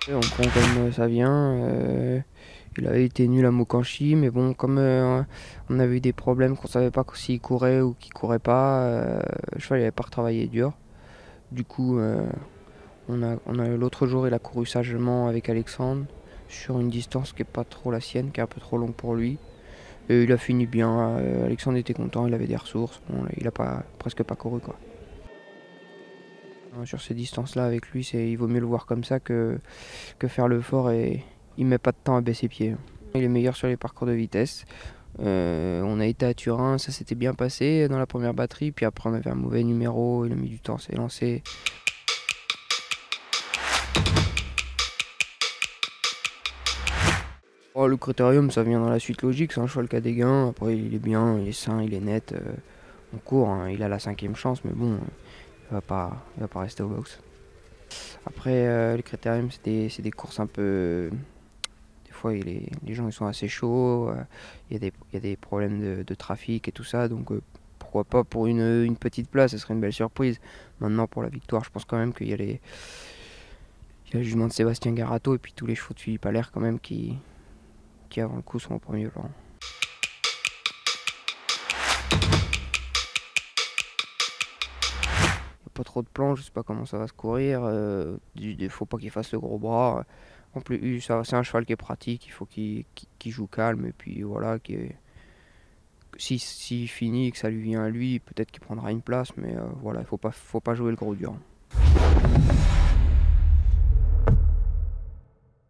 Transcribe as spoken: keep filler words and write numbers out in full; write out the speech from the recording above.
On prend comme ça vient. Euh, il avait été nul à Mokanchi, mais bon, comme euh, on avait eu des problèmes, qu'on savait pas s'il courait ou qu'il courait pas, euh, le cheval il avait pas retravaillé dur. Du coup, euh, on a, on a l'autre jour, il a couru sagement avec Alexandre sur une distance qui est pas trop la sienne, qui est un peu trop longue pour lui. Et il a fini bien. euh, Alexandre était content, il avait des ressources. Bon, il a pas presque pas couru quoi. Sur ces distances-là, avec lui, c'est, il vaut mieux le voir comme ça que, que faire le fort et il met pas de temps à baisser pied. Il est meilleur sur les parcours de vitesse. Euh, on a été à Turin, ça s'était bien passé dans la première batterie, puis après on avait un mauvais numéro, il a mis du temps à s'élancer. Oh, le critérium, ça vient dans la suite logique, c'est un cheval qui a des gains, après il est bien, il est sain, il est net, euh, on court, hein, il a la cinquième chance, mais bon, il va pas, il va pas rester au box. Après, euh, le critérium, c'est des, c'est des courses un peu... Des fois, les, les gens ils sont assez chauds, euh, il y a des, il y a des problèmes de, de trafic et tout ça, donc euh, pourquoi pas pour une, une petite place, ce serait une belle surprise. Maintenant, pour la victoire, je pense quand même qu'il y a les... Il y a le jugement de Sébastien Garato et puis tous les chevaux de Philippe Allaire quand même qui, qui avant le coup sont au premier plan. Pas trop de plans, je sais pas comment ça va se courir. Euh, il faut pas qu'il fasse le gros bras. En plus, ça, c'est un cheval qui est pratique, il faut qu'il qu'il- qu'il joue calme. Et puis voilà, qui est- si, s'il finit et que ça lui vient à lui, peut-être qu'il prendra une place. Mais euh, voilà, il faut pas, faut pas jouer le gros dur.